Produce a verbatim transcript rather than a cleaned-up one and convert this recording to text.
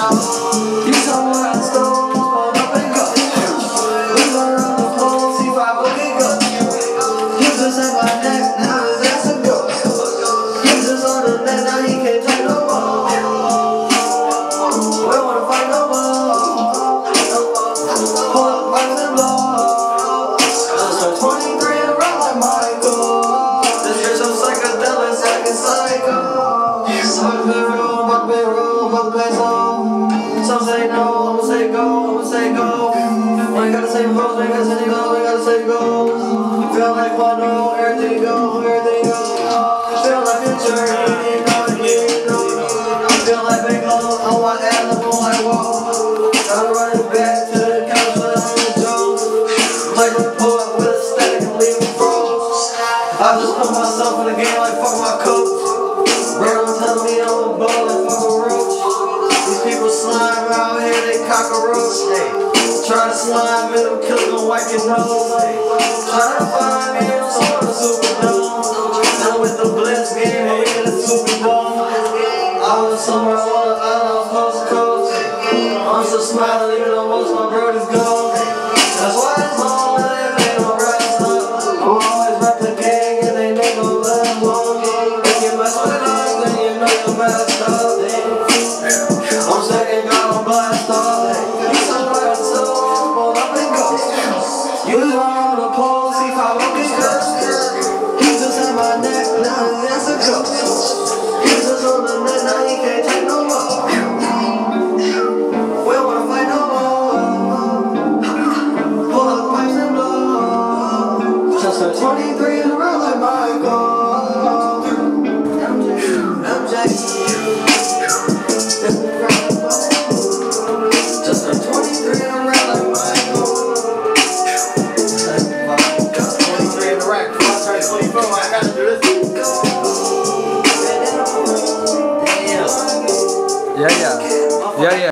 You saw what I stole, hold up and go. We gon' run the floor, see if I can go. You just at my neck, now his ass a go. You just on the net, now he can't take no more. We don't wanna fight no more. Pull up, wipe and blow. Just turned twenty-three and run like Michael. This bitch I'm psychedelic, like a psycho. I'm the room, I'm the room, I'm the place home. Some say no, I'ma say go, I'ma say go. We ain't gotta say pros, we ain't gotta say go, we ain't gotta say go. Feel like one, no, everything go, everything go. Feel like future, you know, you know. Feel like big glow, I want animal, I walk. I'm running back to the couch with a hundred Jones. Like a pull up with a stack and leave them froze. I just put myself in the game like fuck my coach. Bro, don't tell me I'm a ball like fuck a roach. These people slime out here, they cockroach. Hey, try to slime in them, killers gon' wipe your nose. Hey, try to find me, I'm so on the Superdome. Now with the Blitz game, we get a Super Bowl. I was somewhere on the island, coast to coast. I'm so smiling, even though most of my brothers go. That's why it's long, they ain't no rest up. I'm always rep the gang, and they ain't no left long. They get messed with us, then you know you're messed up. I'm second God, I'm blessed up. You somewhere I stole, hold up and go. You was on the pole, see if I won't get cut. He just had my neck, now that's a joke. He just on the net, now he can't take no more. We don't wanna fight no more. Pull up pipes and blow. Just turned twenty-three and run like Michael. M J, M J. Just turned twenty-three and run like Michael. twenty-three in the rack, before I turn twenty-four, I gotta do this. Yeah, yeah. Yeah, yeah.